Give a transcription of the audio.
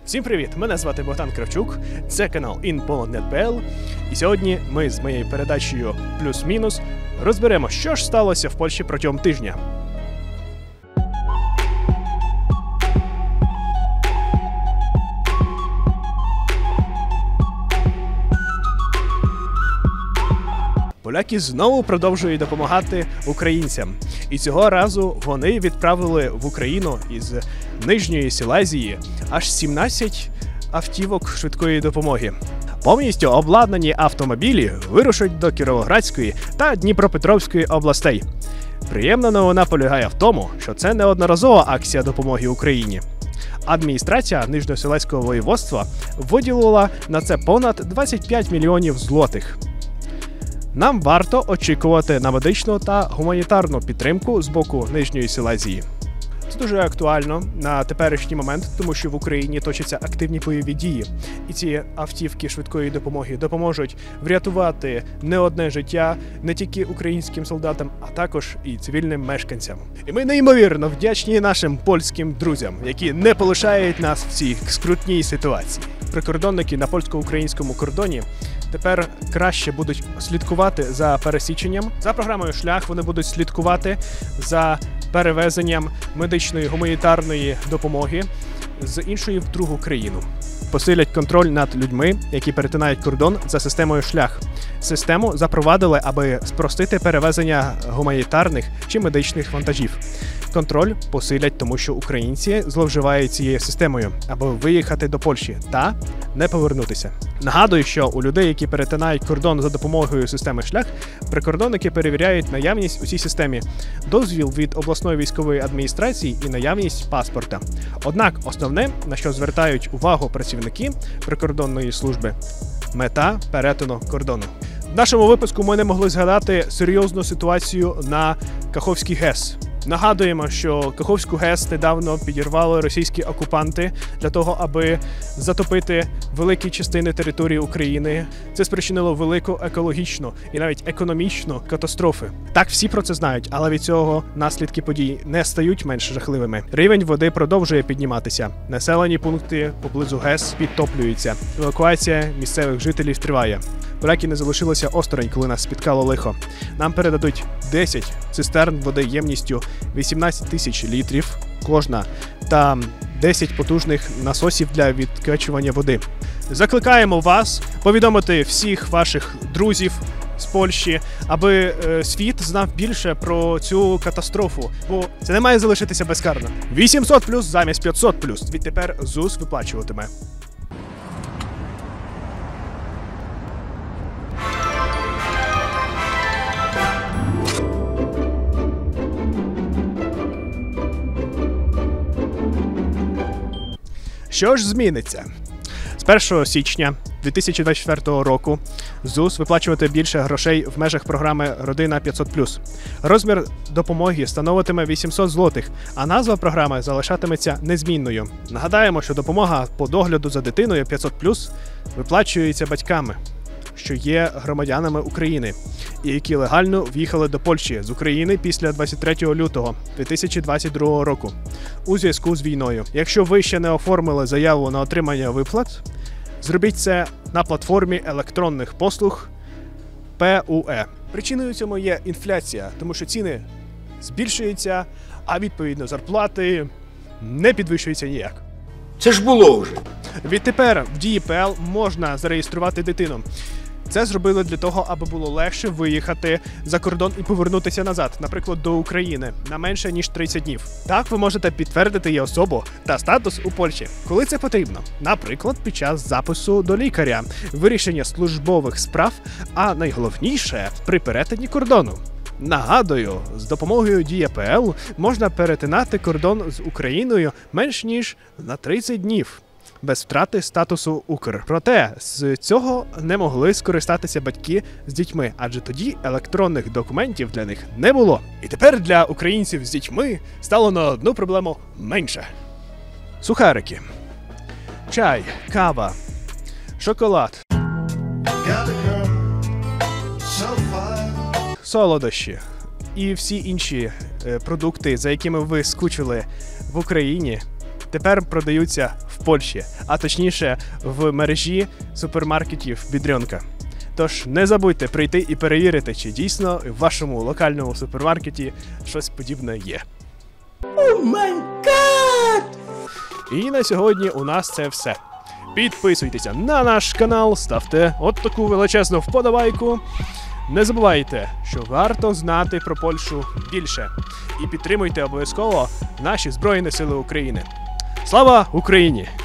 Всім привіт! Мене звати Богдан Кравчук, це канал InPoland.net.pl. І сьогодні ми з моєю передачею «Плюс-мінус» розберемо, що ж сталося в Польщі протягом тижня. Поляки знову продовжують допомагати українцям. І цього разу вони відправили в Україну із Нижньої Сілезії аж 17 автівок швидкої допомоги. Повністю обладнані автомобілі вирушать до Кіровоградської та Дніпропетровської областей. Приємна новина полягає в тому, що це неодноразова акція допомоги Україні. Адміністрація Нижньосілезького воєводства виділила на це понад 25 мільйонів злотих. Нам варто очікувати на медичну та гуманітарну підтримку з боку Нижньої Сілезії. Це дуже актуально на теперішній момент, тому що в Україні точаться активні бойові дії. І ці автівки швидкої допомоги допоможуть врятувати не одне життя не тільки українським солдатам, а також і цивільним мешканцям. І ми неймовірно вдячні нашим польським друзям, які не полишають нас в цій скрутній ситуації. Прикордонники на польсько-українському кордоні тепер краще будуть слідкувати за пересіченням. За програмою «Шлях» вони будуть слідкувати за перевезенням медичної гуманітарної допомоги з іншої в другу країну. Посилять контроль над людьми, які перетинають кордон за системою «Шлях». Систему запровадили, аби спростити перевезення гуманітарних чи медичних вантажів. Контроль посилять, тому що українці зловживають цією системою, аби виїхати до Польщі та не повернутися. Нагадую, що у людей, які перетинають кордон за допомогою системи «Шлях», прикордонники перевіряють наявність у цій системі, дозвіл від обласної військової адміністрації і наявність паспорта. Однак основне, на що звертають увагу працівники прикордонної служби – мета перетину кордону. В нашому випуску ми не могли згадати серйозну ситуацію на Каховській ГЕС. Нагадуємо, що Каховську ГЕС недавно підірвали російські окупанти для того, аби затопити великі частини території України. Це спричинило велику екологічну і навіть економічну катастрофи. Так, всі про це знають, але від цього наслідки подій не стають менш жахливими. Рівень води продовжує підніматися. Населені пункти поблизу ГЕС підтоплюються. Евакуація місцевих жителів триває. Поляки не залишилися осторонь, коли нас спіткало лихо. Нам передадуть 10 цистерн води ємністю 18 тисяч літрів кожна та 10 потужних насосів для відкачування води. Закликаємо вас повідомити всіх ваших друзів з Польщі, аби світ знав більше про цю катастрофу, бо це не має залишитися безкарно. 800+ замість 500+. Відтепер ЗУС виплачуватиме. Що ж зміниться? З 1 січня 2024 року ЗУС виплачувати більше грошей в межах програми «Родина 500+». Розмір допомоги становитиме 800 злотих, а назва програми залишатиметься незмінною. Нагадаємо, що допомога по догляду за дитиною 500+, виплачується батьками, що є громадянами України, і які легально в'їхали до Польщі з України після 23 лютого 2022 року у зв'язку з війною. Якщо ви ще не оформили заяву на отримання виплат, зробіть це на платформі електронних послуг ПУЕ. Причиною цьому є інфляція, тому що ціни збільшуються, а відповідно зарплати не підвищуються ніяк. Це ж було вже. Відтепер в дії ПЛ можна зареєструвати дитину. Це зробили для того, аби було легше виїхати за кордон і повернутися назад, наприклад, до України, на менше, ніж 30 днів. Так ви можете підтвердити її особу та статус у Польщі, коли це потрібно. Наприклад, під час запису до лікаря, вирішення службових справ, а найголовніше – при перетині кордону. Нагадую, з допомогою Дія ПЛ можна перетинати кордон з Україною менш ніж на 30 днів. Без втрати статусу Укр. Проте з цього не могли скористатися батьки з дітьми, адже тоді електронних документів для них не було. І тепер для українців з дітьми стало на одну проблему менше. Сухарики, чай, кава, шоколад, солодощі і всі інші продукти, за якими ви скучили в Україні, тепер продаються в Польщі, а точніше в мережі супермаркетів Бідрьонка. Тож не забудьте прийти і перевірити, чи дійсно в вашому локальному супермаркеті щось подібне є. О май гад! І на сьогодні у нас це все. Підписуйтеся на наш канал, ставте от таку величезну вподобайку. Не забувайте, що варто знати про Польщу більше. І підтримуйте обов'язково наші Збройні Сили України. Слава Україні!